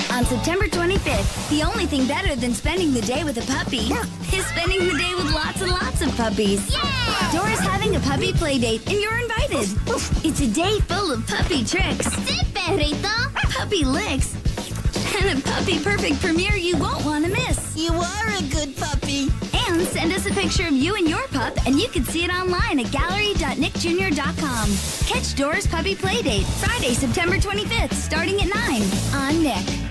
On September 25th, the only thing better than spending the day with a puppy is spending the day with lots and lots of puppies. Yeah! Dora's having a puppy playdate, and you're invited. It's a day full of puppy tricks, Sí, perrito! puppy licks, and a puppy-perfect premiere you won't want to miss. You are a good puppy. And send us a picture of you and your pup, and you can see it online at gallery.nickjr.com. Catch Dora's Puppy Playdate, Friday, September 25th, starting at 9 on Nick.